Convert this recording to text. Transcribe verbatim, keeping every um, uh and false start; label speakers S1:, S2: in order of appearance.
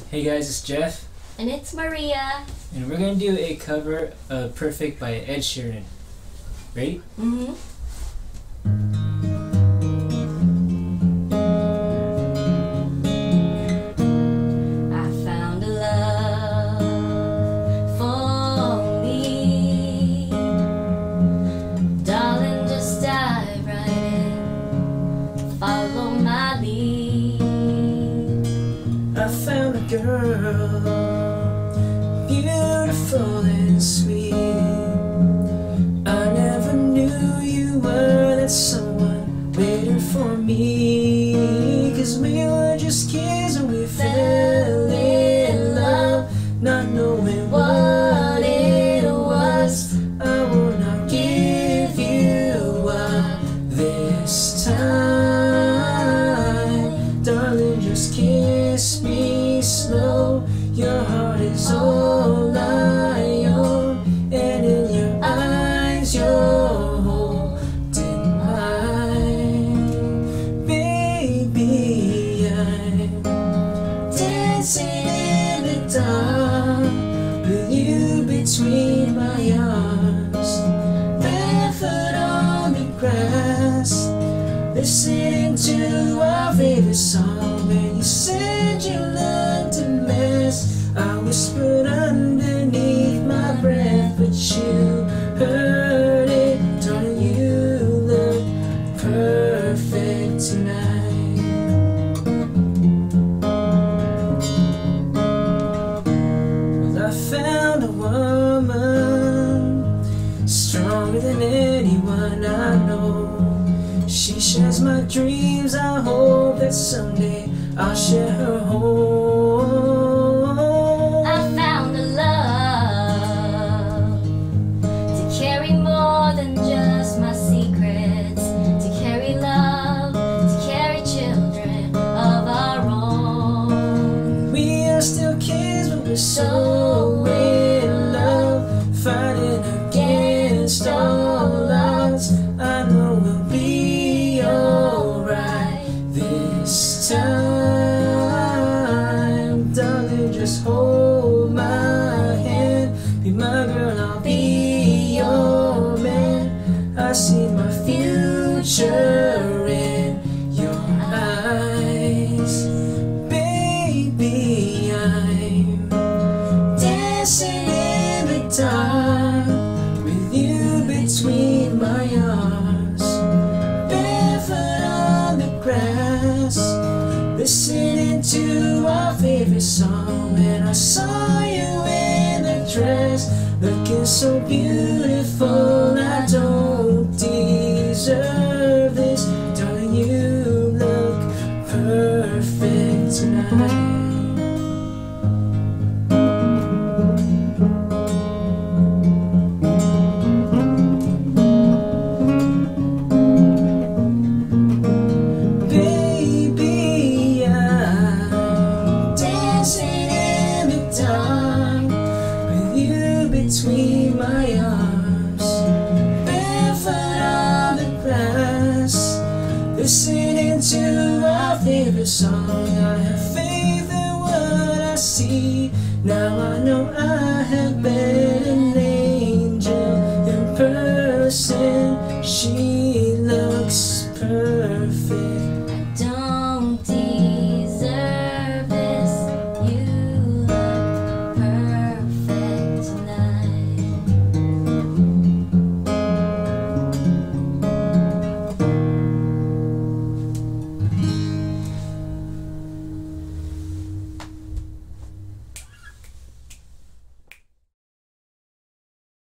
S1: Hey guys, it's Jeff.
S2: And it's Maria.
S1: And we're going to do a cover of Perfect by Ed Sheeran. Ready?
S2: Mm-hmm. I found a love for me. Darling, just dive right in. Follow my lead.
S1: I found a girl, beautiful and sweet. I never knew you were that someone waiting for me. Cause we were just kids and we fell in love, not knowing what it was. I will not give you up this time. Darling, just kiss me slow. Your heart is all I own, and in your eyes you're holding mine. Baby, I'm dancing in the dark with you between my arms, barefoot on the grass, listening to our favorite song. When you said you learned to mess, I whispered underneath my breath, but you heard it. Darling, you look perfect tonight. Well, I found a woman stronger than anyone I know. She shares my dreams. I hope that someday I'll share her home.
S2: I found a love to carry more than just my secrets, to carry love, to carry children of our own.
S1: We are still kids, but we're so in love, fighting against all odds. I know we'll be alright this time. Darling, just hold my hand. Be my girl, I'll be your man. I see my future in your eyes. Baby, I'm dancing in the dark with you between my arms, barefoot on the grass, listening to our favorite song. When I saw you in a dress, looking so beautiful, I don't deserve this. Darling, you look perfect tonight. Baby, I'm dancing in the dark with you between my arms, barefoot on the grass, listening to our favorite song. I have faith in what I see. Now I know I